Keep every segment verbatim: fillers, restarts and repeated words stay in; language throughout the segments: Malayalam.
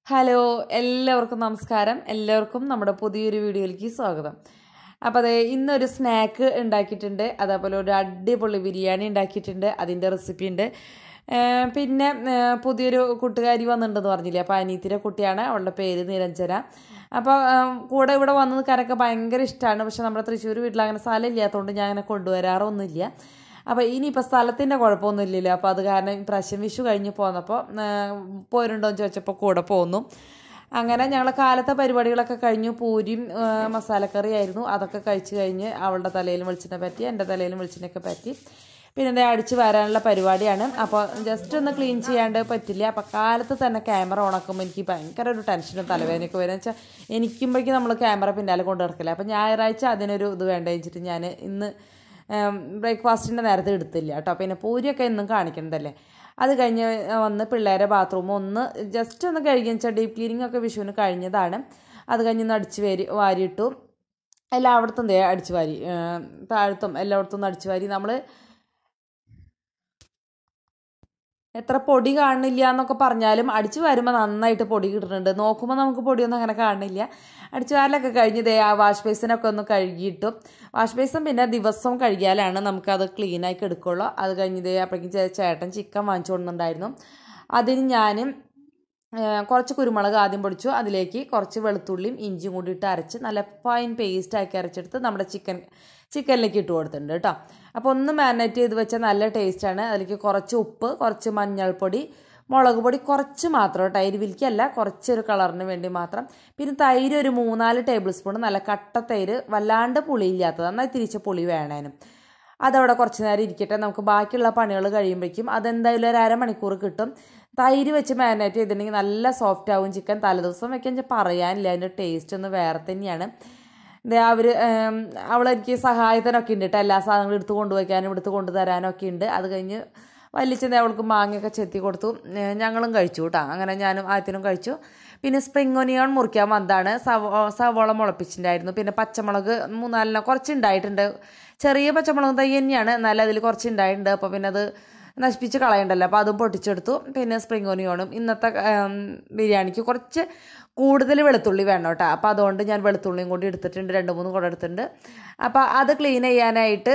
ഹലോ എല്ലാവർക്കും നമസ്കാരം. എല്ലാവർക്കും നമ്മുടെ പുതിയൊരു വീഡിയോയിലേക്ക് സ്വാഗതം. അപ്പോൾ അതെ, ഇന്നൊരു സ്നാക്ക് ഉണ്ടാക്കിയിട്ടുണ്ട്. അതേപോലെ ഒരു അടിപൊളി ബിരിയാണി ഉണ്ടാക്കിയിട്ടുണ്ട്. അതിൻ്റെ റെസിപ്പി ഉണ്ട്. പിന്നെ പുതിയൊരു കൂട്ടുകാരി വന്നിട്ടുണ്ടെന്ന് പറഞ്ഞില്ലേ, അപ്പോൾ അനീത്തിൻ്റെ കുട്ടിയാണ്, അവളുടെ പേര് നിരഞ്ജന. അപ്പോൾ കൂടെ ഇവിടെ വന്ന് നിൽക്കാനൊക്കെ ഭയങ്കര ഇഷ്ടമാണ്. പക്ഷെ നമ്മുടെ തൃശ്ശൂർ വീട്ടിൽ അങ്ങനെ സ്ഥലം ഇല്ലാത്തതുകൊണ്ട് ഞാൻ അങ്ങനെ കൊണ്ടുവരാറൊന്നുമില്ല. അപ്പോൾ ഇനിയിപ്പോൾ സ്ഥലത്തിൻ്റെ കുഴപ്പമൊന്നുമില്ലല്ലോ. അപ്പോൾ അത് കാരണം ഇപ്രാവശ്യം വിഷു കഴിഞ്ഞ് പോന്നപ്പോൾ പോരുണ്ടോ എന്ന് ചോദിച്ചപ്പോൾ കൂടെ പോന്നു. അങ്ങനെ ഞങ്ങൾ കാലത്തെ പരിപാടികളൊക്കെ കഴിഞ്ഞു. പൂരിയും മസാലക്കറി ആയിരുന്നു. അതൊക്കെ കഴിച്ച് കഴിഞ്ഞ് അവളുടെ തലയിലും വെളിച്ചെണ്ണ പറ്റി, എൻ്റെ തലയിലും വെളിച്ചെണ്ണയൊക്കെ പറ്റി. പിന്നെ എന്താ അടിച്ച് വരാനുള്ള പരിപാടിയാണ്. അപ്പോൾ ജസ്റ്റ് ഒന്ന് ക്ലീൻ ചെയ്യാണ്ട് പറ്റില്ല. അപ്പോൾ കാലത്ത് തന്നെ ക്യാമറ ഓണാക്കുമ്പോൾ എനിക്ക് ഭയങ്കര ഒരു ടെൻഷനും തലവേദനയൊക്കെ വരും. വെച്ചാൽ എനിക്കുമ്പോഴേക്കും നമ്മൾ ക്യാമറ പിന്നാലെ കൊണ്ടു നടക്കില്ല. അപ്പോൾ ഞായറാഴ്ച അതിനൊരു ഇത് വേണ്ട വെച്ചിട്ട് ഞാൻ ഇന്ന് ബ്രേക്ക്ഫാസ്റ്റിൻ്റെ നേരത്തെ എടുത്തില്ല കേട്ടോ. പിന്നെ പൂരിയൊക്കെ എന്നും കാണിക്കണതല്ലേ. അത് കഴിഞ്ഞ് വന്ന് പിള്ളേരെ ബാത്റൂം ഒന്ന് ജസ്റ്റ് ഒന്ന് കഴുകി വെച്ചാൽ ഡീപ്പ് ക്ലീനിങ് ഒക്കെ വിഷുവിന് കഴിഞ്ഞതാണ്. അത് കഴിഞ്ഞ് ഒന്ന് അടിച്ച് വാരി വാരിയിട്ടു. എല്ലായിടത്തും ദേ അടിച്ച് വാരി, താഴത്തും എല്ലായിടത്തും ഒന്ന് അടിച്ച് വാരി. നമ്മൾ എത്ര പൊടി കാണുന്നില്ല എന്നൊക്കെ പറഞ്ഞാലും അടിച്ചു വരുമ്പോൾ നന്നായിട്ട് പൊടി കിട്ടുന്നുണ്ട്. നോക്കുമ്പോൾ നമുക്ക് പൊടിയൊന്നും അങ്ങനെ കാണുന്നില്ല. അടിച്ചു വാരലൊക്കെ കഴിഞ്ഞ് ദേ ആ വാഷ് ബേസിനൊക്കെ ഒന്ന് കഴുകിയിട്ടു. വാഷ് ബേസും പിന്നെ ദിവസവും കഴുകിയാലാണ് നമുക്കത് ക്ലീനാക്കി എടുക്കുള്ളൂ. അത് കഴിഞ്ഞ് ദേ അപ്പോഴേക്കും ചേട്ടൻ ചിക്കൻ വാങ്ങിച്ചു കൊണ്ടുണ്ടായിരുന്നു. അതിന് ഞാൻ കുറച്ച് കുരുമുളക് ആദ്യം പൊടിച്ചു. അതിലേക്ക് കുറച്ച് വെളുത്തുള്ളിയും ഇഞ്ചിയും കൂടി ഇട്ട് അരച്ച് നല്ല ഫൈൻ പേസ്റ്റ് ആക്കി അരച്ചെടുത്ത് നമ്മുടെ ചിക്കൻ ചിക്കനിലേക്ക് ഇട്ട് കൊടുത്തിട്ടുണ്ട് കേട്ടോ. അപ്പോൾ ഒന്ന് മാരിനേറ്റ് ചെയ്ത് വെച്ചാൽ നല്ല ടേസ്റ്റാണ്. അതിലേക്ക് കുറച്ച് ഉപ്പ്, കുറച്ച് മഞ്ഞൾപ്പൊടി, മുളക് പൊടി കുറച്ച് മാത്രം കേട്ടോ, എരിവിലേക്കല്ല, കുറച്ചൊരു കളറിന് വേണ്ടി മാത്രം. പിന്നെ തൈര് ഒരു മൂന്നാല് ടേബിൾ സ്പൂൺ, നല്ല കട്ട തൈര്, വല്ലാണ്ട് പുളിയില്ലാത്തത്, നന്നായി തിരിച്ച പുളി വേണേനും. അതവിടെ കുറച്ച് നേരം ഇരിക്കട്ടെ. നമുക്ക് ബാക്കിയുള്ള പണികൾ കഴിയുമ്പോഴേക്കും അതെന്തായാലും ഒരു അരമണിക്കൂർ കിട്ടും. തൈര് വെച്ച് മാരിനേറ്റ് ചെയ്തിട്ടുണ്ടെങ്കിൽ നല്ല സോഫ്റ്റ് ആവും ചിക്കൻ. തലേദിവസം വെക്കാൻ പറയാനില്ല, അതിൻ്റെ ടേസ്റ്റ് ഒന്ന് വേറെ തന്നെയാണ്. അവർ അവളെനിക്ക് സഹായത്തിനൊക്കെ ഉണ്ട് കേട്ടോ. എല്ലാ സാധനങ്ങളും എടുത്ത് കൊണ്ടുവയ്ക്കാനും എടുത്ത് കൊണ്ടുതരാനൊക്കെ ഉണ്ട്. അത് കഴിഞ്ഞ് വലിച്ചെന്താ അവൾക്ക് മാങ്ങയൊക്കെ ചെത്തി കൊടുത്തു. ഞങ്ങളും കഴിച്ചു കേട്ടോ. അങ്ങനെ ഞാനും ആദ്യത്തിനും കഴിച്ചു. പിന്നെ സ്പ്രിംഗ് ഒനിയൻ മുറിക്കാൻ വന്നതാണ്. സവോ സവോള മുളപ്പിച്ചിട്ടുണ്ടായിരുന്നു. പിന്നെ പച്ചമുളക് മൂന്നാലിനോ കുറച്ച് ഉണ്ടായിട്ടുണ്ട്. ചെറിയ പച്ചമുളക് തൈ തന്നെയാണ്, എന്നാലും അതിൽ കുറച്ച് ഉണ്ടായിട്ടുണ്ട്. അപ്പോൾ പിന്നെ അത് നശിപ്പിച്ച് കളയണ്ടല്ലോ, അപ്പോൾ അതും പൊട്ടിച്ചെടുത്തു. പിന്നെ സ്പ്രിംഗ് ഒനിയോണും ഇന്നത്തെ ബിരിയാണിക്ക് കുറച്ച് കൂടുതൽ വെളുത്തുള്ളി വേണം കേട്ടോ. അപ്പോൾ അതുകൊണ്ട് ഞാൻ വെളുത്തുള്ളിയും കൂടി എടുത്തിട്ടുണ്ട്, രണ്ട് മൂന്ന് കൂടെ എടുത്തിട്ടുണ്ട്. അപ്പോൾ അത് ക്ലീൻ ചെയ്യാനായിട്ട്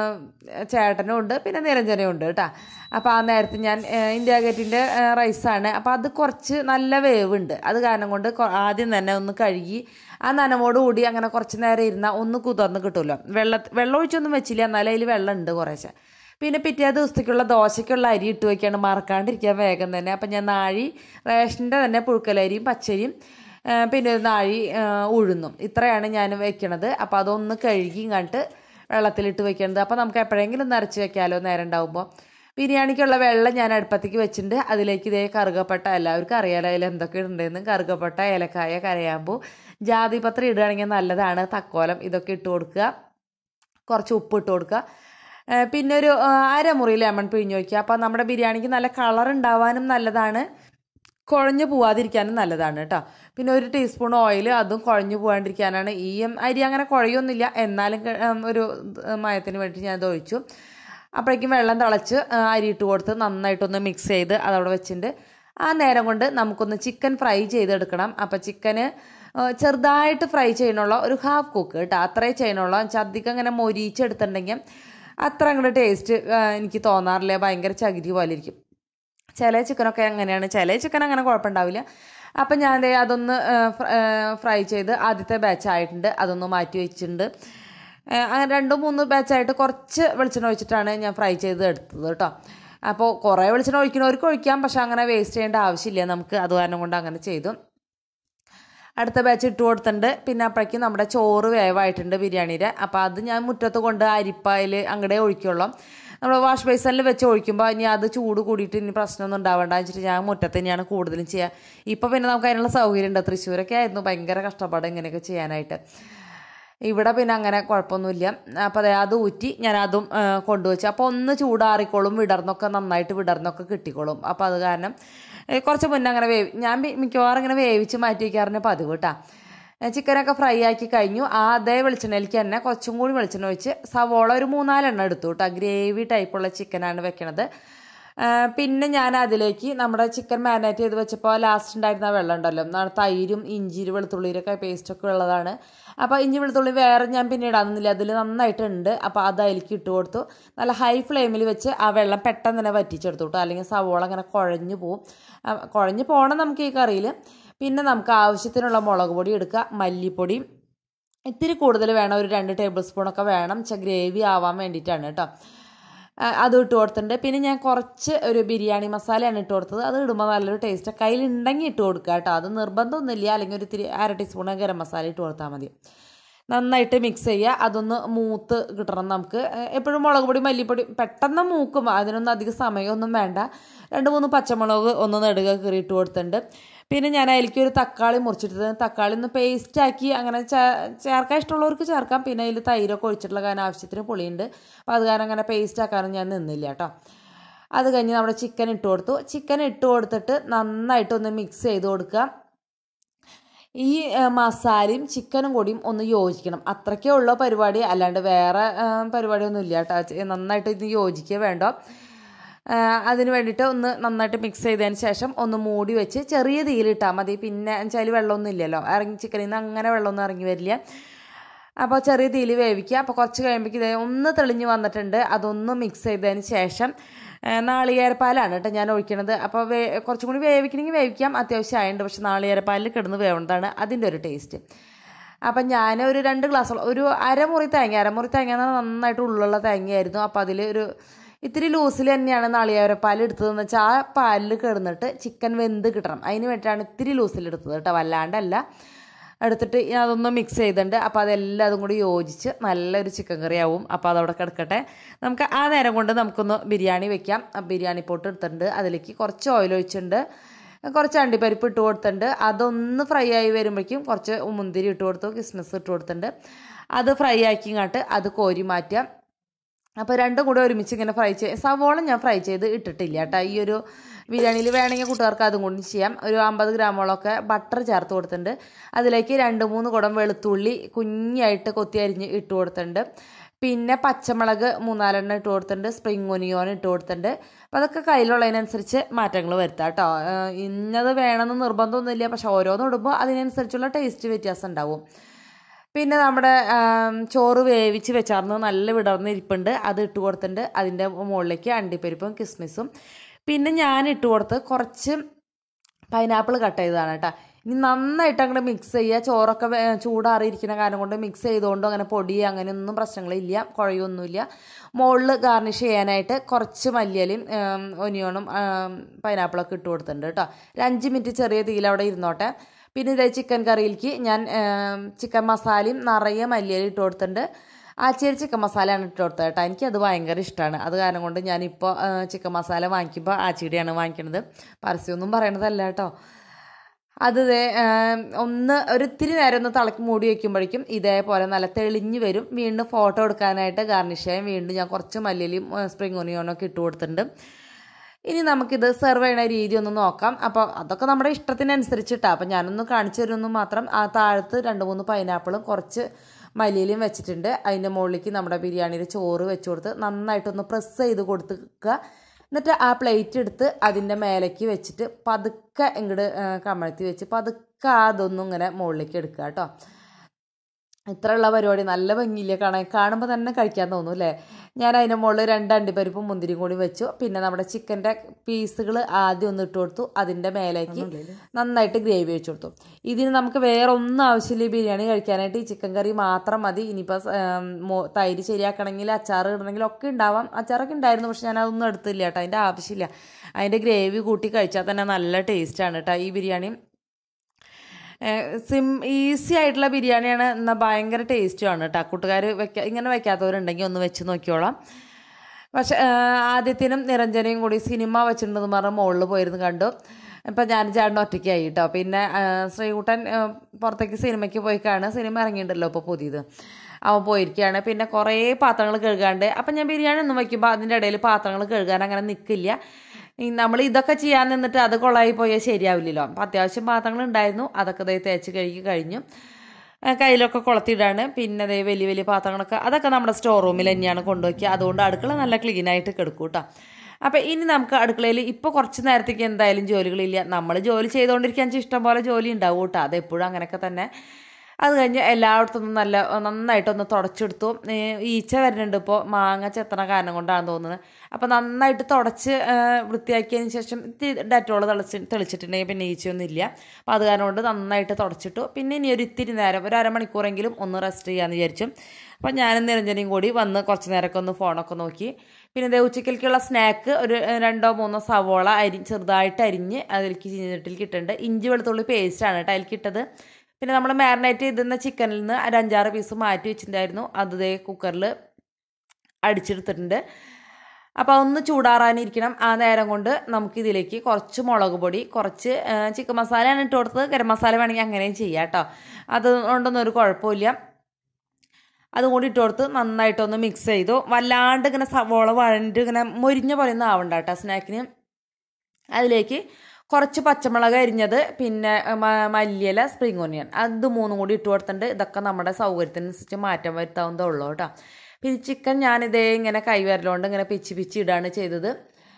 ചേട്ടനും ഉണ്ട്, പിന്നെ നിരഞ്ജനയും ഉണ്ട് കേട്ടോ. അപ്പോൾ ആ നേരത്തെ ഞാൻ ഇന്ത്യ ഗേറ്റിൻ്റെ റൈസാണ്. അപ്പോൾ അത് കുറച്ച് നല്ല വേവുണ്ട്. അത് കാരണം കൊണ്ട് ആദ്യം തന്നെ ഒന്ന് കഴുകി ആ നനവോട് കൂടി അങ്ങനെ കുറച്ച് നേരം ഇരുന്നാൽ ഒന്ന് കുതിർന്ന് കിട്ടുമല്ലോ. വെള്ള വെള്ളം ഒഴിച്ചൊന്നും വെച്ചില്ല, എന്നാലും അതിൽ വെള്ളം ഉണ്ട് കുറേശ്ശെ. പിന്നെ പിറ്റേ ദിവസത്തേക്കുള്ള ദോശയ്ക്കുള്ള അരി ഇട്ട് വയ്ക്കാണ്ട് മറക്കാണ്ടിരിക്കാൻ വേഗം തന്നെ. അപ്പം ഞാൻ നാഴി റേഷൻ്റെ തന്നെ പുഴുക്കലരിയും പച്ചരിയും പിന്നെ ഒരു നാഴി ഉഴുന്നും ഇത്രയാണ് ഞാൻ വെക്കണത്. അപ്പോൾ അതൊന്ന് കഴുകി ഇങ്ങോട്ട് വെള്ളത്തിലിട്ട് വെക്കണത്. അപ്പോൾ നമുക്ക് എപ്പോഴെങ്കിലും ഒന്ന് അരച്ച് വെക്കാമല്ലോ നേരം ഉണ്ടാകുമ്പോൾ. ബിരിയാണിക്കുള്ള വെള്ളം ഞാൻ അടുപ്പത്തേക്ക് വെച്ചിട്ടുണ്ട്. അതിലേക്ക് ഇതേ കറുകപ്പട്ട, എല്ലാവർക്കും അറിയാലോ അതിൽ എന്തൊക്കെ ഉണ്ടെന്ന്. കറുകപ്പട്ട, ഏലക്കായ, കരയാമ്പൂ, ജാതിപത്രം ഇടുകയാണെങ്കിൽ നല്ലതാണ്. തക്കോലം ഇതൊക്കെ ഇട്ട് കൊടുക്കുക. കുറച്ച് ഉപ്പ് ഇട്ട് കൊടുക്കുക. പിന്നെ ഒരു അരമുറി ലെമൺ പിഴിഞ്ഞ് വയ്ക്കുക. അപ്പോൾ നമ്മുടെ ബിരിയാണിക്ക് നല്ല കളർ ഉണ്ടാവാനും നല്ലതാണ്, കുഴഞ്ഞു പോവാതിരിക്കാനും നല്ലതാണ് കേട്ടോ. പിന്നെ ഒരു ടീസ്പൂൺ ഓയിൽ, അതും കുഴഞ്ഞു പോകാണ്ടിരിക്കാനാണ്. ഈ അരി അങ്ങനെ കുഴയൊന്നുമില്ല, എന്നാലും ഒരു മയത്തിന് വേണ്ടി ഞാൻ ഇത് ഒഴിച്ചു. അപ്പോഴേക്കും വെള്ളം തിളച്ച് അരി ഇട്ട് കൊടുത്ത് നന്നായിട്ടൊന്ന് മിക്സ് ചെയ്ത് അതവിടെ വെച്ചിട്ടുണ്ട്. ആ നേരം കൊണ്ട് നമുക്കൊന്ന് ചിക്കൻ ഫ്രൈ ചെയ്തെടുക്കണം. അപ്പോൾ ചിക്കന് ചെറുതായിട്ട് ഫ്രൈ ചെയ്യണുള്ള ഒരു ഹാഫ് കുക്ക് കേട്ടോ, അത്രേ ചെയ്യണുള്ളൂ. വെച്ചാൽ അധികം അങ്ങനെ മൊരിച്ചെടുത്തിട്ടുണ്ടെങ്കിൽ അത്ര അങ്ങോട്ട് ടേസ്റ്റ് എനിക്ക് തോന്നാറില്ല, ഭയങ്കര ചകിരി പോലെ ഇരിക്കും. ചില ചിക്കനൊക്കെ അങ്ങനെയാണ്, ചില ചിക്കൻ അങ്ങനെ കുഴപ്പമുണ്ടാവില്ല. അപ്പം ഞാൻ അതൊന്ന് ഫ്രൈ ചെയ്ത് ആദ്യത്തെ ബാച്ച് ആയിട്ടുണ്ട്, അതൊന്ന് മാറ്റി വെച്ചിട്ടുണ്ട്. അങ്ങനെ രണ്ടോ മൂന്ന് ബാച്ചായിട്ട് കുറച്ച് വെളിച്ചെണ്ണ ഒഴിച്ചിട്ടാണ് ഞാൻ ഫ്രൈ ചെയ്ത് എടുത്തത് കേട്ടോ. അപ്പോൾ കുറേ വെളിച്ചെണ്ണ ഒഴിക്കണവർക്ക് ഒഴിക്കാം, പക്ഷെ അങ്ങനെ വേസ്റ്റ് ചെയ്യേണ്ട ആവശ്യമില്ല നമുക്ക്. അത് കാരണം കൊണ്ട് അങ്ങനെ ചെയ്തു. അടുത്ത ബാച്ച് ഇട്ട് കൊടുത്തിട്ടുണ്ട്. പിന്നെ അപ്പോഴേക്കും നമ്മുടെ ചോറ് വേവായിട്ടുണ്ട് ബിരിയാണിയുടെ. അപ്പോൾ അത് ഞാൻ മുറ്റത്ത് കൊണ്ട് അരിപ്പായിൽ അങ്ങടെ ഒഴിക്കുള്ളൂ. നമ്മൾ വാഷ് ബേസിനിൽ വെച്ച് ഒഴിക്കുമ്പോൾ ഇനി അത് ചൂട് കൂടിയിട്ട് ഇനി പ്രശ്നമൊന്നും ഉണ്ടാവേണ്ട വെച്ചിട്ട് ഞാൻ മുറ്റത്ത് തന്നെയാണ് കൂടുതലും ചെയ്യുക. ഇപ്പോൾ പിന്നെ നമുക്ക് അതിനുള്ള സൗകര്യം ഉണ്ട്. തൃശ്ശൂരൊക്കെ ആയിരുന്നു ഭയങ്കര കഷ്ടപ്പാട് ഇങ്ങനെയൊക്കെ ചെയ്യാനായിട്ട്. ഇവിടെ പിന്നെ അങ്ങനെ കുഴപ്പമൊന്നുമില്ല. അപ്പോൾ അതെ അത് ഊറ്റി ഞാൻ അതും കൊണ്ടുവച്ചു. അപ്പോൾ ഒന്ന് ചൂടാറിക്കോളും, വിടർന്നൊക്കെ നന്നായിട്ട് വിടർന്നൊക്കെ കിട്ടിക്കോളും. അപ്പോൾ അത് കാരണം കുറച്ച് മുന്നേ അങ്ങനെ വേവി ഞാൻ മിക്കവാറും ഇങ്ങനെ വേവിച്ച് മാറ്റി വയ്ക്കാറുണ്ട് പതിവ് കേട്ടോ. ചിക്കനൊക്കെ ഫ്രൈ ആക്കി കഴിഞ്ഞു. ആ അതേ വെളിച്ചെണ്ണയിലേക്ക് തന്നെ കുറച്ചും കൂടി വെളിച്ചെണ്ണ ഒഴിച്ച് സവോള ഒരു മൂന്നാലെണ്ണം എടുത്തു കേട്ടോ. ഗ്രേവി ടൈപ്പുള്ള ചിക്കനാണ് വെക്കണത്. പിന്നെ ഞാൻ അതിലേക്ക് നമ്മുടെ ചിക്കൻ മാരിനേറ്റ് ചെയ്ത് വെച്ചപ്പോൾ ലാസ്റ്റ് ഉണ്ടായിരുന്ന വെള്ളം ഉണ്ടല്ലോ, തൈരും ഇഞ്ചി വെളുത്തുള്ളിയിലൊക്കെ പേസ്റ്റൊക്കെ ഉള്ളതാണ്. അപ്പോൾ ഇഞ്ചി വെളുത്തുള്ളി വേറെ ഞാൻ പിന്നെ ഇടാന്നില്ല, അതിൽ നന്നായിട്ടുണ്ട്. അപ്പോൾ അത് അതിലേക്ക് ഇട്ട് കൊടുത്തു. നല്ല ഹൈ ഫ്ലെയിമിൽ വെച്ച് ആ വെള്ളം പെട്ടെന്ന് തന്നെ വറ്റിച്ചെടുത്തു കേട്ടോ, അല്ലെങ്കിൽ സവോള അങ്ങനെ കുഴഞ്ഞു പോവും. കുഴഞ്ഞു പോകണം നമുക്ക് ഈ കറിയിൽ. പിന്നെ നമുക്ക് ആവശ്യത്തിനുള്ള മുളക് പൊടി എടുക്കുക, മല്ലിപ്പൊടി ഇത്തിരി കൂടുതൽ വേണം, ഒരു രണ്ട് ടേബിൾ സ്പൂണൊക്കെ വേണം, ഗ്രേവി ആവാൻ വേണ്ടിയിട്ടാണ് കേട്ടോ. അത് ഇട്ട് കൊടുത്തിട്ടുണ്ട്. പിന്നെ ഞാൻ കുറച്ച് ഒരു ബിരിയാണി മസാലയാണ് ഇട്ട് കൊടുത്തത്. അത് ഇടുമ്പോൾ നല്ലൊരു ടേസ്റ്റ്, കയ്യിലുണ്ടെങ്കിൽ ഇട്ട് കൊടുക്കുക കേട്ടോ, അത് നിർബന്ധമൊന്നുമില്ല. അല്ലെങ്കിൽ ഒരു ഇത്തിരി അര ടീസ്പൂൺ ഗരം മസാല ഇട്ട് കൊടുത്താൽ മതി. നന്നായിട്ട് മിക്സ് ചെയ്യുക. അതൊന്ന് മൂത്ത് കിട്ടണം നമുക്ക്. എപ്പോഴും മുളക് പൊടി മല്ലിപ്പൊടി പെട്ടെന്ന് മൂക്കും, അതിനൊന്നും അധികം സമയമൊന്നും വേണ്ട. രണ്ട് മൂന്ന് പച്ചമുളക് ഒന്ന് നെടുക കീറി ഇട്ട് കൊടുത്തിട്ടുണ്ട്. പിന്നെ ഞാൻ അതിലേക്ക് ഒരു തക്കാളി മുറിച്ചിട്ട് തക്കാളി ഒന്ന് പേസ്റ്റാക്കി അങ്ങനെ ചേർക്കാൻ ഇഷ്ടമുള്ളവർക്ക് ചേർക്കാം. പിന്നെ അതിൽ തൈരൊക്കെ ഒഴിച്ചിട്ടുള്ള കാരണം ആവശ്യത്തിന് പുളിയുണ്ട്, അപ്പോൾ അത് കാരണം അങ്ങനെ പേസ്റ്റ് ആക്കാനും ഞാൻ നിന്നില്ല കേട്ടോ. അത് കഴിഞ്ഞ് നമ്മുടെ ചിക്കൻ ഇട്ട് കൊടുത്തു. ചിക്കൻ ഇട്ട് കൊടുത്തിട്ട് നന്നായിട്ടൊന്ന് മിക്സ് ചെയ്ത് കൊടുക്കുക. ഈ മസാലയും ചിക്കനും കൂടിയും ഒന്ന് യോജിക്കണം, അത്രയ്ക്കേ ഉള്ള പരിപാടി, അല്ലാണ്ട് വേറെ പരിപാടിയൊന്നും ഇല്ല കേട്ടോ. നന്നായിട്ട് ഇത് യോജിക്കുക വേണ്ട. അതിന് വേണ്ടിയിട്ട് ഒന്ന് നന്നായിട്ട് മിക്സ് ചെയ്തതിന് ശേഷം ഒന്ന് മൂടി വെച്ച് ചെറിയ തീയിലിട്ടാൽ മതി. പിന്നെ വെച്ചാൽ വെള്ളമൊന്നും ഇല്ലല്ലോ, ഇറങ്ങി ചിക്കനിൽ നിന്ന് അങ്ങനെ വെള്ളമൊന്നും ഇറങ്ങി വരില്ല. അപ്പോൾ ചെറിയ തീയിൽ വേവിക്കുക. അപ്പോൾ കുറച്ച് കഴിയുമ്പോഴേക്കും ഇതേ ഒന്ന് തെളിഞ്ഞ് വന്നിട്ടുണ്ട്. അതൊന്ന് മിക്സ് ചെയ്തതിന് ശേഷം നാളികേരപ്പാലാണ് കേട്ടോ ഞാൻ ഒഴിക്കണത്. അപ്പോൾ വേ കുറച്ചും കൂടി വേവിക്കണമെങ്കിൽ വേവിക്കാം, അത്യാവശ്യം ആയിട്ടുണ്ട്. പക്ഷെ നാളികേരപ്പാലിൽ കിടന്ന് വേവുന്നതാണ് അതിൻ്റെ ഒരു ടേസ്റ്റ്. അപ്പം ഞാൻ ഒരു രണ്ട് ഗ്ലാസ് ഒരു അരമുറി തേങ്ങ അരമുറി തേങ്ങ എന്ന് പറഞ്ഞാൽ നന്നായിട്ട് ഉള്ളുള്ള തേങ്ങയായിരുന്നു. അപ്പോൾ അതിൽ ഒരു ഇത്തിരി ലൂസിൽ തന്നെയാണ് നാളികേരപ്പാൽ എടുത്തതെന്ന് വെച്ചാൽ ആ പാലിൽ കിടന്നിട്ട് ചിക്കൻ വെന്ത് കിട്ടണം, അതിന് വേണ്ടിയിട്ടാണ് ഇത്തിരി ലൂസിലെടുത്തത് കേട്ടോ, വല്ലാണ്ടല്ല. എടുത്തിട്ട് അതൊന്ന് മിക്സ് ചെയ്തിട്ടുണ്ട്. അപ്പോൾ അതെല്ലാം അതും കൂടി യോജിച്ച് നല്ലൊരു ചിക്കൻ കറി ആവും. അപ്പോൾ അതവിടെ കിടക്കട്ടെ. നമുക്ക് ആ നേരം കൊണ്ട് നമുക്കൊന്ന് ബിരിയാണി വെക്കാം. ബിരിയാണി പോട്ട് എടുത്തിട്ടുണ്ട്, അതിലേക്ക് കുറച്ച് ഓയിൽ ഒഴിച്ചിട്ടുണ്ട്, കുറച്ച് അണ്ടിപ്പരിപ്പ് ഇട്ട് കൊടുത്തിട്ടുണ്ട്. അതൊന്ന് ഫ്രൈ ആയി വരുമ്പോഴേക്കും കുറച്ച് മുന്തിരി ഇട്ട് കൊടുത്തു, കിസ്മിസ് ഇട്ട് കൊടുത്തിട്ടുണ്ട്. അത് ഫ്രൈ ആക്കി ഇങ്ങോട്ട് അത് കോരി മാറ്റാം. അപ്പോൾ രണ്ടും കൂടെ ഒരുമിച്ച് ഇങ്ങനെ ഫ്രൈ ചെയ്ത്, സവോള ഞാൻ ഫ്രൈ ചെയ്ത് ഇട്ടിട്ടില്ല കേട്ടോ. ഈ ഒരു ബിരിയാണിയിൽ വേണമെങ്കിൽ കൂട്ടുകാർക്ക് അതും കൂടി ചെയ്യാം. ഒരു അമ്പത് ഗ്രാമോളമൊക്കെ ബട്ടർ ചേർത്ത് കൊടുത്തിട്ടുണ്ട്. അതിലേക്ക് രണ്ട് മൂന്ന് കുടം വെളുത്തുള്ളി കുഞ്ഞായിട്ട് കൊത്തി അരിഞ്ഞ് ഇട്ട് കൊടുത്തിട്ടുണ്ട്. പിന്നെ പച്ചമുളക് മൂന്നാലെണ്ണം ഇട്ട് കൊടുത്തിട്ടുണ്ട്, സ്പ്രിങ് ഒനിയോൻ ഇട്ട് കൊടുത്തിട്ടുണ്ട്. അപ്പോൾ അതൊക്കെ കയ്യിലുള്ളതിനനുസരിച്ച് മാറ്റങ്ങൾ വരുത്താം കേട്ടോ. ഇന്നത് വേണമെന്ന് നിർബന്ധമൊന്നുമില്ല, പക്ഷെ ഓരോന്നും ഇടുമ്പോൾ അതിനനുസരിച്ചുള്ള ടേസ്റ്റ് വ്യത്യാസം ഉണ്ടാവും. പിന്നെ നമ്മുടെ ചോറ് വേവിച്ച് വെച്ചാർന്ന് നല്ല വിടർന്നിരിപ്പുണ്ട്, അത് ഇട്ട് കൊടുത്തിട്ടുണ്ട്. അതിൻ്റെ മുകളിലേക്ക് അണ്ടിപ്പരിപ്പും കിസ്മിസും പിന്നെ ഞാൻ ഇട്ട് കൊടുത്ത് കുറച്ച് പൈനാപ്പിൾ കട്ട് ചെയ്തതാണ് കേട്ടോ. ഇനി നന്നായിട്ട് അങ്ങോട്ട് മിക്സ് ചെയ്യുക. ചോറൊക്കെ ചൂടാറിയിരിക്കുന്ന കാരണം കൊണ്ട് മിക്സ് ചെയ്തുകൊണ്ട് അങ്ങനെ പൊടി അങ്ങനെയൊന്നും പ്രശ്നങ്ങളില്ല, കുഴയൊന്നുമില്ല. മുകളിൽ ഗാർണിഷ് ചെയ്യാനായിട്ട് കുറച്ച് മല്ലിയിലയും ഒനിയോണും പൈനാപ്പിളൊക്കെ ഇട്ട് കൊടുത്തിട്ടുണ്ട് കേട്ടോ. ഒരു അഞ്ച് മിനിറ്റ് ചെറിയ തീയിൽ അവിടെ ഇരുന്നോട്ടെ. പിന്നെ ഇതേ ചിക്കൻ കറിയിലേക്ക് ഞാൻ ചിക്കൻ മസാലയും നിറയെ മല്ലിയില ഇട്ട് കൊടുത്തിട്ടുണ്ട്. ആച്ചിരി ചിക്കൻ മസാലയാണ് ഇട്ട് കൊടുത്തത് കേട്ടോ. എനിക്കത് ഭയങ്കര ഇഷ്ടമാണ്. അത് കാരണം കൊണ്ട് ഞാനിപ്പോൾ ചിക്കൻ മസാല വാങ്ങിക്കുമ്പോൾ ആച്ചിരിയാണ് വാങ്ങിക്കുന്നത്, പരസ്യമൊന്നും പറയണതല്ല കേട്ടോ. അത് ഒന്ന് ഒരിത്തിരി നേരം ഒന്ന് തിളക്കി മൂടി വയ്ക്കുമ്പോഴേക്കും ഇതേപോലെ നല്ല തെളിഞ്ഞ് വരും. വീണ്ടും ഫോട്ടോ എടുക്കാനായിട്ട് ഗാർണിഷ് ചെയ്യാൻ വീണ്ടും ഞാൻ കുറച്ച് മല്ലിയിലയും സ്പ്രിങ് ഒനിയോണൊക്കെ ഇട്ട് കൊടുത്തിട്ടുണ്ട്. ഇനി നമുക്കിത് സെർവ് ചെയ്യുന്ന രീതി ഒന്ന് നോക്കാം. അപ്പോൾ അതൊക്കെ നമ്മുടെ ഇഷ്ടത്തിനനുസരിച്ചിട്ടാണ്. അപ്പോൾ ഞാനൊന്ന് കാണിച്ചു തരുന്നു മാത്രം. ആ താഴത്ത് രണ്ട് മൂന്ന് പൈനാപ്പിളും കുറച്ച് മല്ലിയിലയും വെച്ചിട്ടുണ്ട്. അതിൻ്റെ മുകളിലേക്ക് നമ്മുടെ ബിരിയാണിയുടെ ചോറ് വെച്ച് കൊടുത്ത് നന്നായിട്ടൊന്ന് പ്രസ് ചെയ്ത് കൊടുക്കുക. എന്നിട്ട് ആ പ്ലേറ്റ് എടുത്ത് അതിൻ്റെ മേലേക്ക് വെച്ചിട്ട് പതുക്കെ ഇങ്ങോട്ട് കമഴ്ത്തി വെച്ച് പതുക്കെ അതൊന്നും ഇങ്ങനെ മുകളിലേക്ക് എടുക്കുക കേട്ടോ. ഇത്രയുള്ള പരിപാടി നല്ല ഭംഗിയില്ലേ കാണാൻ, കാണുമ്പോൾ തന്നെ കഴിക്കാൻ തോന്നും അല്ലേ. ഞാൻ അതിൻ്റെ മുകളിൽ രണ്ട് അണ്ടിപ്പരിപ്പും മുന്തിരിയും കൂടി വെച്ചു. പിന്നെ നമ്മുടെ ചിക്കൻ്റെ പീസുകൾ ആദ്യം ഒന്ന് ഇട്ട് കൊടുത്തു. അതിൻ്റെ മേലേക്ക് നന്നായിട്ട് ഗ്രേവി വെച്ച് കൊടുത്തു. ഇതിന് നമുക്ക് വേറെ ഒന്നും ആവശ്യമില്ല, ബിരിയാണി കഴിക്കാനായിട്ട് ഈ ചിക്കൻ കറി മാത്രം മതി. ഇനിയിപ്പോൾ തൈര് ശരിയാക്കണമെങ്കിൽ അച്ചാർ ഇടണമെങ്കിൽ ഒക്കെ ഉണ്ടാവാം. അച്ചാറൊക്കെ ഉണ്ടായിരുന്നു, പക്ഷെ ഞാൻ അതൊന്നും എടുത്തില്ല കേട്ടോ, അതിൻ്റെ ആവശ്യമില്ല. അതിൻ്റെ ഗ്രേവി കൂട്ടി കഴിച്ചാൽ തന്നെ നല്ല ടേസ്റ്റാണ് കേട്ടോ ഈ ബിരിയാണി. സിം ഈസി ആയിട്ടുള്ള ബിരിയാണിയാണ്, എന്നാൽ ഭയങ്കര ടേസ്റ്റുമാണ് കേട്ടോ. കൂട്ടുകാർ വെക്ക ഇങ്ങനെ വെക്കാത്തവരുണ്ടെങ്കിൽ ഒന്ന് വെച്ച് നോക്കിയോളാം. പക്ഷെ ആദ്യത്തിനും നിരഞ്ജനയും കൂടി സിനിമ വെച്ചിട്ടുണ്ടെന്ന് പറഞ്ഞ് മുകളിൽ പോയിരുന്നു കണ്ടു. ഇപ്പം ഞാൻ ചേട്ടൻ ഒറ്റയ്ക്കായി കേട്ടോ. പിന്നെ ശ്രീകുട്ടൻ പുറത്തേക്ക് സിനിമയ്ക്ക് പോയി കാണുക, സിനിമ ഇറങ്ങിയിട്ടുണ്ടല്ലോ ഇപ്പോൾ പുതിയത്, അവൻ പോയിരിക്കുകയാണ്. പിന്നെ കുറേ പാത്രങ്ങൾ കഴുകാണ്ട്. അപ്പം ഞാൻ ബിരിയാണി ഒന്നും വയ്ക്കുമ്പോൾ അതിൻ്റെ ഇടയിൽ പാത്രങ്ങൾ കഴുകാൻ അങ്ങനെ നിൽക്കില്ല. നമ്മൾ ഇതൊക്കെ ചെയ്യാൻ നിന്നിട്ട് അത് കൊള്ളായി പോയാൽ ശരിയാവില്ലല്ലോ. അപ്പം അത്യാവശ്യം പാത്രങ്ങൾ ഉണ്ടായിരുന്നു, അതൊക്കെ ദേ തേച്ച് കഴുകി കഴിഞ്ഞു. കയ്യിലൊക്കെ കൊളത്തിയിടാണ്. പിന്നെ ദേ വലിയ വലിയ പാത്രങ്ങളൊക്കെ അതൊക്കെ നമ്മുടെ സ്റ്റോർ റൂമിൽ തന്നെയാണ് കൊണ്ടുവയ്ക്കുക. അതുകൊണ്ട് അടുക്കള നല്ല ക്ലീനായിട്ട് കിടക്കും കേട്ടോ. അപ്പോൾ ഇനി നമുക്ക് അടുക്കളയിൽ ഇപ്പോൾ കുറച്ച് നേരത്തേക്ക് എന്തായാലും ജോലികളില്ല. നമ്മൾ ജോലി ചെയ്തുകൊണ്ടിരിക്കാൻ ഇഷ്ടം പോലെ ജോലി ഉണ്ടാവും കേട്ടോ, അതെപ്പോഴും അങ്ങനെയൊക്കെ തന്നെ. അത് കഴിഞ്ഞ് എല്ലായിടത്തുനിന്നും നല്ല നന്നായിട്ടൊന്ന് തുടച്ചെടുത്തു. ഈച്ച വരുന്നുണ്ട് ഇപ്പോൾ, മാങ്ങ ചെത്തണ കാരണം കൊണ്ടാണെന്ന് തോന്നുന്നത്. അപ്പോൾ നന്നായിട്ട് തുടച്ച് വൃത്തിയാക്കിയതിന് ശേഷം ഡെറ്റോൾ തെളിച്ച് തെളിച്ചിട്ടുണ്ടെങ്കിൽ പിന്നെ ഈച്ചയൊന്നും ഇല്ല. അപ്പോൾ അത് കാരണം കൊണ്ട് നന്നായിട്ട് തുടച്ചിട്ടു. പിന്നെ ഇനി ഒരു ഇത്തിരി നേരം ഒരു അരമണിക്കൂറെങ്കിലും ഒന്ന് റെസ്റ്റ് ചെയ്യാമെന്ന് വിചാരിച്ചു. അപ്പോൾ ഞാനും നിരഞ്ജനയും കൂടി വന്ന് കുറച്ച് നേരമൊക്കെ ഒന്ന് ഫോണൊക്കെ നോക്കി. പിന്നെ ഇതേ ഉച്ചക്കലേക്കുള്ള സ്നാക്ക് ഒരു രണ്ടോ മൂന്നോ സവോള അരി ചെറുതായിട്ട് അരിഞ്ഞ് അതിലേക്ക് ചീനച്ചട്ടിയിൽ ഇട്ടിട്ടുണ്ട്. ഇഞ്ചി വെളുത്തുള്ളി പേസ്റ്റാണ് കേട്ടോ അതിലേക്ക് ഇട്ടത്. പിന്നെ നമ്മൾ മാരിനേറ്റ് ചെയ്തിരുന്ന ചിക്കനിൽ നിന്ന് ഒരു അഞ്ചാറ് പീസ് മാറ്റി വെച്ചിട്ടുണ്ടായിരുന്നു, അത് ദേ കുക്കറിൽ അടിച്ചെടുത്തിട്ടുണ്ട്. അപ്പോൾ ഒന്ന് ചൂടാറാനിരിക്കണം. ആ നേരം കൊണ്ട് നമുക്കിതിലേക്ക് കുറച്ച് മുളക് പൊടി, കുറച്ച് ചിക്കൻ മസാലയാണ് ഇട്ട് കൊടുത്തത്. ഗരം മസാല വേണമെങ്കിൽ അങ്ങനെയും ചെയ്യാം കേട്ടോ, അതുകൊണ്ടൊന്നും ഒരു കുഴപ്പമില്ല. അതും കൂടി ഇട്ട് കൊടുത്ത് നന്നായിട്ടൊന്ന് മിക്സ് ചെയ്തു. വല്ലാണ്ട് ഇങ്ങനെ സവോള വഴണ്ട് ഇങ്ങനെ മൊരിഞ്ഞ പോലെ ഒന്നും ആവണ്ട കേട്ടോ സ്നാക്കിന്. അതിലേക്ക് കുറച്ച് പച്ചമുളക് അരിഞ്ഞത്, പിന്നെ മല്ലിയില, സ്പ്രിംഗ് ഓണിയൻ, അത് മൂന്നും കൂടി ഇട്ട് കൊടുത്തിട്ടുണ്ട്. ഇതൊക്കെ നമ്മുടെ സൗകര്യത്തിനനുസരിച്ച് മാറ്റം വരുത്താവുന്നതേ ഉള്ളൂ കേട്ടോ. പിന്നെ ചിക്കൻ ഞാനിതേ ഇങ്ങനെ കൈവിരലുകൊണ്ട് ഇങ്ങനെ പിച്ചി പിച്ചി ഇടാണ് ചെയ്തത്.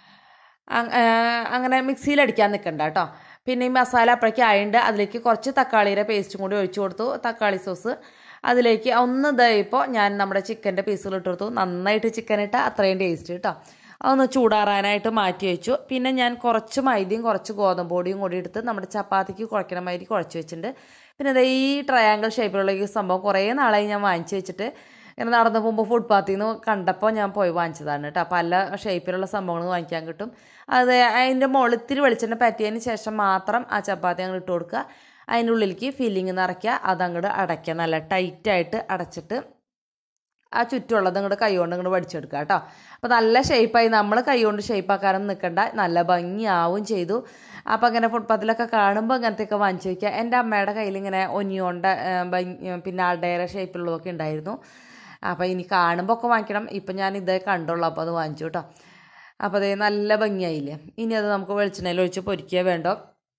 അങ്ങനെ മിക്സിയിലടിക്കാൻ നിൽക്കണ്ട കേട്ടോ. പിന്നെ ഈ മസാല അപ്പോഴേക്കും ആയതുകൊണ്ട് അതിലേക്ക് കുറച്ച് തക്കാളിയുടെ പേസ്റ്റും കൂടി ഒഴിച്ചു കൊടുത്തു, തക്കാളി സോസ്. അതിലേക്ക് ഒന്ന് ഇതായപ്പോൾ ഞാൻ നമ്മുടെ ചിക്കൻ്റെ പീസുകൾ ഇട്ട് കൊടുത്തു. നന്നായിട്ട് ചിക്കൻ ഇട്ടാൽ അത്രയും ടേസ്റ്റ് കേട്ടോ. അതൊന്ന് ചൂടാറാനായിട്ട് മാറ്റി വെച്ചു. പിന്നെ ഞാൻ കുറച്ച് മൈദയും കുറച്ച് ഗോതമ്പ് പൊടിയും കൂടി എടുത്ത് നമ്മുടെ ചപ്പാത്തിക്ക് കുഴക്കണ മാതിരി കുഴച്ച് വെച്ചിട്ടുണ്ട്. പിന്നെ അത് ഈ ട്രയാങ്കിൾ ഷേപ്പിലുള്ള ഈ സംഭവം കുറേ നാളായി ഞാൻ വാങ്ങിച്ച് വെച്ചിട്ട് ഇങ്ങനെ നടന്നു പോകുമ്പോൾ ഫുട്പാത്തിൽ നിന്ന് കണ്ടപ്പോൾ ഞാൻ പോയി വാങ്ങിച്ചതാണ് കേട്ടോ. പല ഷേപ്പിലുള്ള സംഭവങ്ങൾ വാങ്ങിക്കാൻ കിട്ടും. അത് അതിൻ്റെ മുകളിൽ ഇത്തിരി വെളിച്ചെണ്ണ പറ്റിയതിന് ശേഷം മാത്രം ആ ചപ്പാത്തി അങ്ങോട്ട് ഇട്ട് കൊടുക്കുക. അതിൻ്റെ ഉള്ളിലേക്ക് ഫില്ലിങ് നിറയ്ക്കുക, അതങ്ങോട്ട് അടയ്ക്കുക. നല്ല ടൈറ്റായിട്ട് അടച്ചിട്ട് ആ ചുറ്റുമുള്ളത് ഇങ്ങോട്ട് കൈ കൊണ്ട് ഇങ്ങോട്ട് വടിച്ചെടുക്കുക കേട്ടോ. അപ്പോൾ നല്ല ഷേപ്പായി. നമ്മൾ കൈ കൊണ്ട് ഷേപ്പാക്കാനൊന്നും നിൽക്കണ്ട, നല്ല ഭംഗിയാവും ചെയ്തു. അപ്പോൾ അങ്ങനെ ഫുട്പാത്തിലൊക്കെ കാണുമ്പോൾ അങ്ങനത്തെയൊക്കെ വാങ്ങിച്ചു വയ്ക്കുക. എൻ്റെ അമ്മയുടെ കയ്യിൽ ഇങ്ങനെ ഒനിയോണ്ട ഭംഗി പിന്നെ അടയുടെ ഷേപ്പിലുള്ളതൊക്കെ ഉണ്ടായിരുന്നു. അപ്പോൾ ഇനി കാണുമ്പോൾ ഒക്കെ വാങ്ങിക്കണം. ഇപ്പം ഞാൻ ഇതേ കണ്ടുള്ളൂ, അപ്പോൾ അത് വാങ്ങിച്ചു കേട്ടോ. അപ്പോൾ അതേ നല്ല ഭംഗിയായില്ലേ. ഇനി അത് നമുക്ക് വെളിച്ചെണ്ണയിൽ ഒഴിച്ച് പൊരിക്കുക വേണ്ടോ.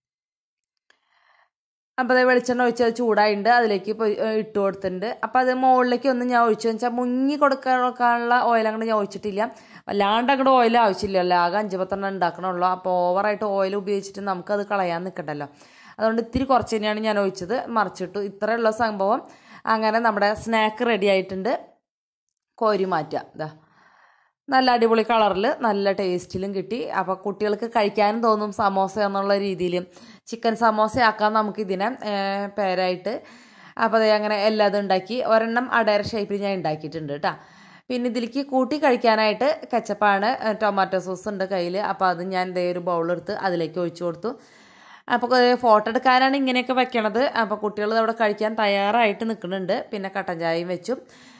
അപ്പോൾ അത് വെളിച്ചെണ്ണ ഒഴിച്ച് അത് ചൂടായിട്ടുണ്ട്, അതിലേക്ക് ഇട്ട് കൊടുത്തിട്ടുണ്ട്. അപ്പോൾ അത് മുകളിലേക്ക് ഒന്ന് ഞാൻ ഒഴിച്ചു വെച്ചാൽ മുങ്ങി കൊടുക്കാനുള്ള ഓയിൽ അങ്ങോട്ട് ഞാൻ ഒഴിച്ചിട്ടില്ല. വല്ലാണ്ട് അങ്ങോട്ട് ഓയിൽ ആവശ്യമില്ലല്ലോ, ആകെ അഞ്ച് പത്തെണ്ണം ഉണ്ടാക്കണമല്ലോ. അപ്പോൾ ഓവറായിട്ട് ഓയിൽ ഉപയോഗിച്ചിട്ട് നമുക്കത് കളയാൻ നിൽക്കണ്ടല്ലോ. അതുകൊണ്ട് ഇത്തിരി കുറച്ച് തന്നെയാണ് ഞാൻ ഒഴിച്ചത്, മറിച്ചിട്ടു. ഇത്രയുള്ള സംഭവം. അങ്ങനെ നമ്മുടെ സ്നാക്ക് റെഡി ആയിട്ടുണ്ട്. കോരി മാറ്റുക. ഇതാ നല്ല അടിപൊളി കളറിൽ നല്ല ടേസ്റ്റിലും കിട്ടി. അപ്പോൾ കുട്ടികൾക്ക് കഴിക്കാനും തോന്നും സമോസ എന്നുള്ള രീതിയിൽ. ചിക്കൻ സമോസ ആക്കാം നമുക്കിതിനെ പേരായിട്ട്. അപ്പോൾ അത് അങ്ങനെ എല്ലാതും ഉണ്ടാക്കി. ഒരെണ്ണം അടയർ ഷേപ്പിൽ ഞാൻ ഉണ്ടാക്കിയിട്ടുണ്ട് കേട്ടോ. പിന്നെ ഇതിലേക്ക് കൂട്ടി കഴിക്കാനായിട്ട് കെച്ചപ്പാണ്, ടൊമാറ്റോ സോസ് ഉണ്ട് കയ്യിൽ. അപ്പോൾ അത് ഞാൻ ഇതേ ഒരു ബൗളെടുത്ത് അതിലേക്ക് ഒഴിച്ചു കൊടുത്തു. അപ്പോൾ ഫോട്ടോ എടുക്കാനാണ് ഇങ്ങനെയൊക്കെ വെക്കണത്. അപ്പോൾ കുട്ടികൾ അവിടെ കഴിക്കാൻ തയ്യാറായിട്ട് നിൽക്കുന്നുണ്ട്. പിന്നെ കട്ടൻ ചായയും വെച്ചു.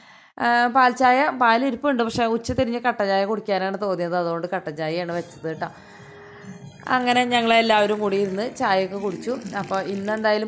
പാൽ ചായ പാലിരിപ്പുണ്ട്, പക്ഷേ ഉച്ച തിരിഞ്ഞ് കട്ടൻ ചായ കുടിക്കാനാണ് തോന്നിയത്, അതുകൊണ്ട് കട്ടൻ ചായയാണ് വെച്ചത് കേട്ടോ. അങ്ങനെ ഞങ്ങളെല്ലാവരും കൂടി ഇരുന്ന് ചായയൊക്കെ കുടിച്ചു. അപ്പോൾ ഇന്നെന്തായാലും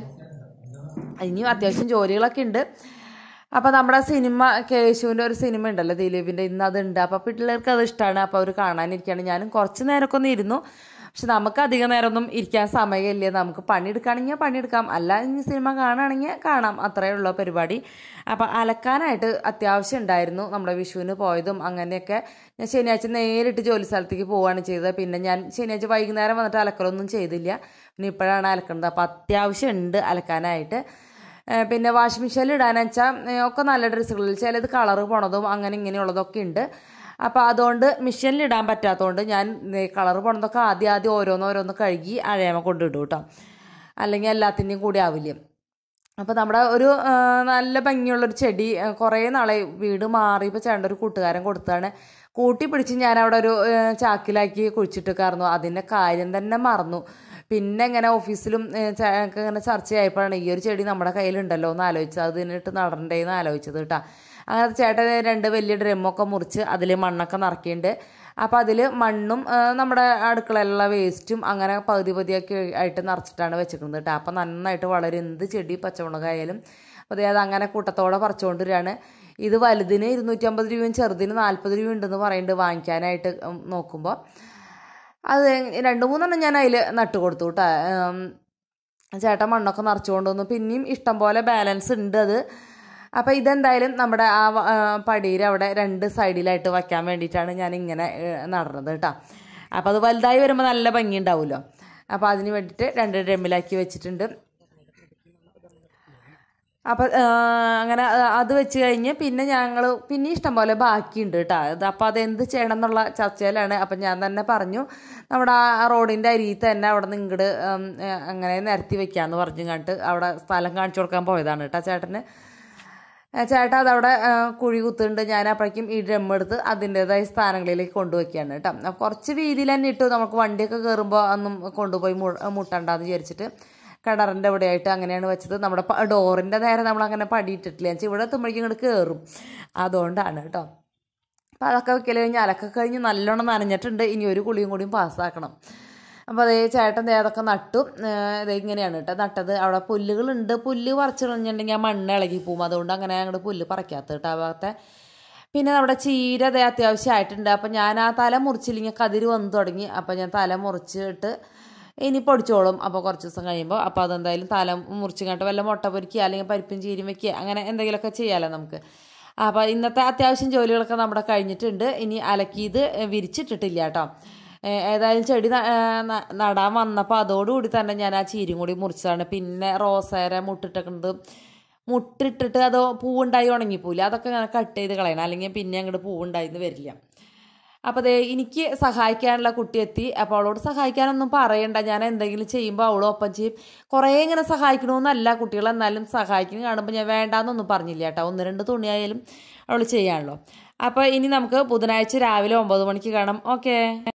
ഇനിയും അത്യാവശ്യം ജോലികളൊക്കെ ഉണ്ട്. അപ്പോൾ നമ്മുടെ സിനിമ കേശുവിൻ്റെ ഒരു സിനിമ ഉണ്ടല്ലോ ദിലീപിൻ്റെ, ഇന്ന് അതുണ്ട്. അപ്പോൾ പിള്ളേർക്ക് അത് ഇഷ്ടമാണ്. അപ്പോൾ അവർ കാണാനിരിക്കുകയാണ്. ഞാനും കുറച്ച് നേരമൊക്കെ ഒന്ന് ഇരുന്നു. പക്ഷെ നമുക്ക് അധികം നേരമൊന്നും ഇരിക്കാൻ സമയമില്ല. നമുക്ക് പണിയെടുക്കുകയാണെങ്കിൽ പണിയെടുക്കാം, അല്ല ഇനി സിനിമ കാണുകയാണെങ്കിൽ കാണാം, അത്രയേ ഉള്ളൂ പരിപാടി. അപ്പോൾ അലക്കാനായിട്ട് അത്യാവശ്യം ഉണ്ടായിരുന്നു. നമ്മുടെ വിഷുവിന് പോയതും അങ്ങനെയൊക്കെ ഞാൻ ശനിയാഴ്ച നേരിട്ട് ജോലി സ്ഥലത്തേക്ക് പോവുകയാണ് ചെയ്തത്. പിന്നെ ഞാൻ ശനിയാഴ്ച വൈകുന്നേരം വന്നിട്ട് അലക്കലൊന്നും ചെയ്തില്ല. പിന്നെ ഇപ്പോഴാണ് അലക്കുന്നത്. അപ്പോൾ അത്യാവശ്യം ഉണ്ട് അലക്കാനായിട്ട്. പിന്നെ വാഷിംഗ് മെഷീനിൽ ഇടാനെന്ന് വെച്ചാൽ ഒക്കെ നല്ല ഡ്രസ്സുകളിൽ ചിലത് കളറ് പോണതും അങ്ങനെ ഇങ്ങനെയുള്ളതൊക്കെ ഉണ്ട്. അപ്പോൾ അതുകൊണ്ട് മെഷീനിൽ ഇടാൻ പറ്റാത്തതുകൊണ്ട് ഞാൻ കളർ പോണതൊക്കെ ആദ്യം ആദ്യം ഓരോന്നോരോന്ന് കഴുകി അഴയമ കൊണ്ടിടും കേട്ടോ, അല്ലെങ്കിൽ എല്ലാത്തിൻ്റെയും കൂടി ആവില്ല. അപ്പോൾ നമ്മുടെ ഒരു നല്ല ഭംഗിയുള്ളൊരു ചെടി കുറേ നാളെ വീട് മാറിയപ്പോൾ ചേട്ടൻ്റെ ഒരു കൂട്ടുകാരൻ കൊടുത്താണ്. കൂട്ടി പിടിച്ച് ഞാൻ അവിടെ ഒരു ചാക്കിലാക്കി കുഴിച്ചിട്ടേക്കായിരുന്നു. അതിൻ്റെ കാര്യം തന്നെ മറന്നു. പിന്നെ ഇങ്ങനെ ഓഫീസിലും ഇങ്ങനെ ചർച്ചയായപ്പോഴാണ് ഈ ഒരു ചെടി നമ്മുടെ കയ്യിലുണ്ടല്ലോ എന്ന് ആലോചിച്ചത്, അതിനിട്ട് നടണ്ടേന്ന് ആലോചിച്ചത് കേട്ടോ. അങ്ങനെ ചേട്ടൻ രണ്ട് വലിയ ഡ്രമ്മൊക്കെ മുറിച്ച് അതിൽ മണ്ണൊക്കെ നിറക്കിയിട്ടുണ്ട്. അപ്പോൾ അതിൽ മണ്ണും നമ്മുടെ അടുക്കളയിലുള്ള വേസ്റ്റും അങ്ങനെ പകുതി പകുതിയൊക്കെ ആയിട്ട് നിറച്ചിട്ടാണ് വെച്ചിരിക്കുന്നത് കേട്ടോ. അപ്പോൾ നന്നായിട്ട് വളരെ എന്ത് ചെടി പച്ചമുളകായാലും അപ്പോൾ അത് അങ്ങനെ കൂട്ടത്തോടെ പറിച്ചുകൊണ്ടിരിക്കുകയാണ്. ഇത് വലുതിന് ഇരുന്നൂറ്റമ്പത് രൂപയും ചെറുതിന് നാൽപ്പത് രൂപ ഉണ്ടെന്ന് പറയുന്നുണ്ട് വാങ്ങിക്കാനായിട്ട്. നോക്കുമ്പോൾ അത് രണ്ട് മൂന്നെണ്ണം ഞാൻ അതിൽ നട്ട് കൊടുത്തു കേട്ടോ. ചേട്ടൻ മണ്ണൊക്കെ നിറച്ചുകൊണ്ട് വന്നു. പിന്നെയും ഇഷ്ടം പോലെ ബാലൻസ് ഉണ്ട് അത്. അപ്പോൾ ഇതെന്തായാലും നമ്മുടെ ആ പടിയിൽ അവിടെ രണ്ട് സൈഡിലായിട്ട് വയ്ക്കാൻ വേണ്ടിയിട്ടാണ് ഞാൻ ഇങ്ങനെ നടന്നത് കേട്ടോ. അപ്പോൾ അത് വലുതായി വരുമ്പോൾ നല്ല ഭംഗി ഉണ്ടാവുമല്ലോ. അപ്പോൾ അതിന് വേണ്ടിയിട്ട് രണ്ട് ഡ്രമ്മിലാക്കി വെച്ചിട്ടുണ്ട്. അപ്പം അങ്ങനെ അത് വെച്ച് കഴിഞ്ഞ് പിന്നെ ഞങ്ങൾ പിന്നെ ഇഷ്ടം പോലെ ബാക്കിയുണ്ട് കേട്ടോ. അപ്പോൾ അതെന്ത് ചെയ്യണം എന്നുള്ള ചർച്ചയിലാണ്. അപ്പം ഞാൻ തന്നെ പറഞ്ഞു നമ്മുടെ ആ റോഡിൻ്റെ അരിയിൽ തന്നെ അവിടെ നിന്ന് ഇങ്ങോട്ട് അങ്ങനെ നിരത്തി വെക്കാമെന്ന് പറഞ്ഞു കണ്ടിട്ട് അവിടെ സ്ഥലം കാണിച്ചു കൊടുക്കാൻ പോയതാണ് കേട്ടോ ചേട്ടന്. ചേട്ടാ അതവിടെ കുഴി കുത്തുന്നുണ്ട്. ഞാൻ അപ്പോഴേക്കും ഈ ഡ്രം എടുത്ത് അതിൻ്റേതായ സ്ഥാനങ്ങളിലേക്ക് കൊണ്ടുവയ്ക്കുകയാണ് കേട്ടോ. അപ്പോൾ കുറച്ച് വീതിയിൽ തന്നെ ഇട്ടു, നമുക്ക് വണ്ടിയൊക്കെ കയറുമ്പോൾ ഒന്നും കൊണ്ടുപോയി മുട്ടണ്ടെന്ന് വിചാരിച്ചിട്ട് കിണറിൻ്റെ ഇവിടെയായിട്ട് അങ്ങനെയാണ് വെച്ചത്. നമ്മുടെ ഡോറിൻ്റെ നേരെ നമ്മളങ്ങനെ പടിയിട്ടിട്ടില്ല, എന്ന് വെച്ചാൽ ഇവിടെ എത്തുമ്പോഴേക്കും ഇങ്ങോട്ട് കയറും, അതുകൊണ്ടാണ് കേട്ടോ. അപ്പോൾ അതൊക്കെ വെക്കൽ കഴിഞ്ഞ് അലക്കൊക്കെ കഴിഞ്ഞ് നല്ലോണം നനഞ്ഞിട്ടുണ്ട്. ഇനി ഒരു കുളിയും കൂടിയും പാസ്സാക്കണം. അപ്പോൾ അതേ ചേട്ടൻ അതൊക്കെ നട്ടു. ഇതേ ഇങ്ങനെയാണ് കേട്ടോ നട്ടത്. അവിടെ പുല്ലുകളുണ്ട്, പുല്ല് പറിച്ചു കളഞ്ഞിട്ടുണ്ടെങ്കിൽ ആ മണ്ണ് ഇളകി പോകും, അതുകൊണ്ട് അങ്ങനെ അങ്ങോട്ട് പുല്ല് പറിക്കാത്ത കേട്ടോ ആ ഭാഗത്തെ. പിന്നെ നമ്മുടെ ചീര അതേ അത്യാവശ്യമായിട്ടുണ്ട്. അപ്പം ഞാൻ ആ തല മുറിച്ചില്ലെങ്കിൽ കതിര് വന്ന് തുടങ്ങി. അപ്പം ഞാൻ തല മുറിച്ചിട്ട് ഇനി പൊടിച്ചോളും അപ്പോൾ കുറച്ച് ദിവസം കഴിയുമ്പോൾ. അപ്പോൾ അതെന്തായാലും തല മുറിച്ച് കണ്ടിട്ട് വല്ല മുട്ട പൊരിക്കുക അല്ലെങ്കിൽ പരിപ്പും ചീരും വെക്കുക അങ്ങനെ എന്തെങ്കിലുമൊക്കെ ചെയ്യാമല്ലോ നമുക്ക്. അപ്പോൾ ഇന്നത്തെ അത്യാവശ്യം ജോലികളൊക്കെ നമ്മുടെ കഴിഞ്ഞിട്ടുണ്ട്. ഇനി അലക്കിയത് വിരിച്ചിട്ടിട്ടില്ല കേട്ടോ. ഏതായാലും ചെടി നടാൻ വന്നപ്പോൾ അതോടുകൂടി തന്നെ ഞാൻ ആ ചീരും കൂടി മുറിച്ചതാണ്. പിന്നെ റോസേര മുട്ടിട്ടത് മുട്ടിട്ടിട്ട് അത് പൂവുണ്ടായി ഉണങ്ങിപ്പോയില്ല, അതൊക്കെ അങ്ങനെ കട്ട് ചെയ്ത് കളയണം, അല്ലെങ്കിൽ പിന്നെ അങ്ങോട്ട് പൂവുണ്ടായിന്ന് വരില്ല. അപ്പോൾ അതേ എനിക്ക് സഹായിക്കാനുള്ള കുട്ടി എത്തി. അപ്പോൾ അവളോട് സഹായിക്കാനൊന്നും പറയണ്ട, ഞാൻ എന്തെങ്കിലും ചെയ്യുമ്പോൾ അവളും ഒപ്പം ചെയ്യും. കുറേ ഇങ്ങനെ സഹായിക്കണമെന്നല്ല, കുട്ടികൾ എന്നാലും സഹായിക്കുന്ന കാണുമ്പോൾ ഞാൻ വേണ്ടാന്നൊന്നും പറഞ്ഞില്ല കേട്ടോ. ഒന്ന് രണ്ട് തുണിയായാലും അവൾ ചെയ്യാണല്ലോ. അപ്പോൾ ഇനി നമുക്ക് ബുധനാഴ്ച രാവിലെ ഒമ്പത് മണിക്ക് കാണാം. ഓക്കേ.